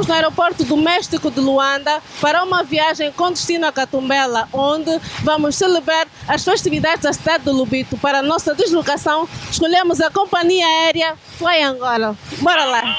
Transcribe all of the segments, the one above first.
no aeroporto doméstico de Luanda para uma viagem com destino a Catumbela, onde vamos celebrar as festividades da cidade de Lobito. Para a nossa deslocação, escolhemos a companhia aérea Fly Angola. Bora lá!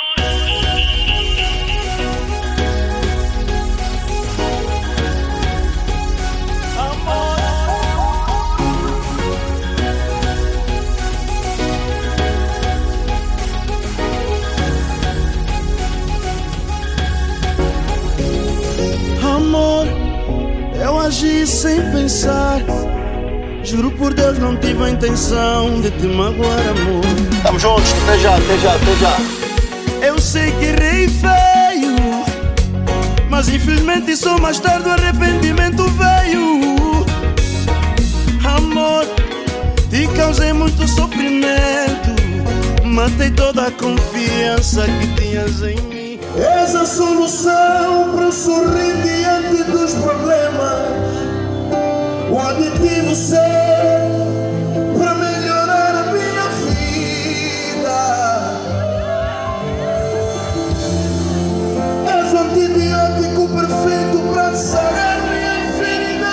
Amor, eu agi sem pensar. Juro por Deus, não tive a intenção de te magoar, amor. Estamos juntos, até já, até já, até já. Eu sei que errei feio, mas infelizmente só mais tarde o arrependimento veio. Amor, te causei muito sofrimento, matei toda a confiança que tinhas em mim. És a solução para sorrir diante dos problemas. O aditivo ser para melhorar a minha vida. És o antibiótico perfeito para sarar minha ferida.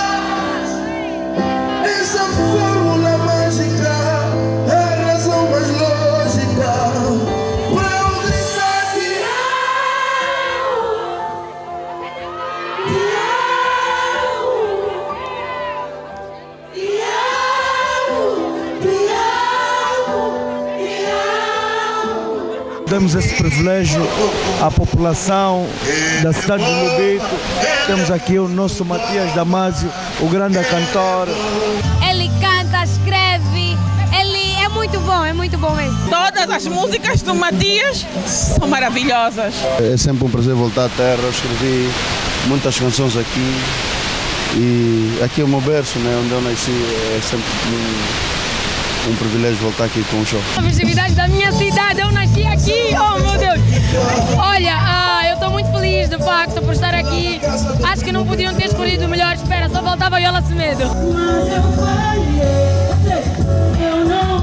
És a fórmula mágica, é a razão mais lógica para eu gritar te Damos esse privilégio à população da cidade de Lobito. Temos aqui o nosso Matias Damasio, o grande cantor. Ele canta, escreve, ele é muito bom mesmo. Todas as músicas do Matias são maravilhosas. É sempre um prazer voltar à terra. Eu escrevi muitas canções aqui e aqui é o meu berço, né, onde eu nasci. É sempre um privilégio voltar aqui com o show. A festividade da minha cidade, eu nasci aqui, oh meu Deus! Olha, eu estou muito feliz de facto por estar aqui. Acho que não podiam ter escolhido melhor, espera, só faltava Yola Semedo. Mas eu falhei, eu não.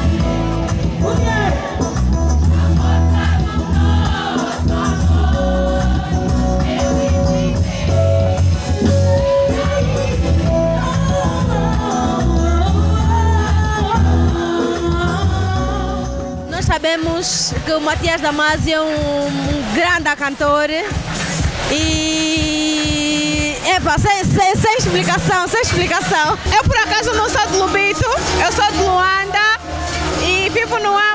Sabemos que o Matias Damasio é um grande cantor e sem explicação. Eu por acaso não sou de Lobito, eu sou de Luanda e vivo no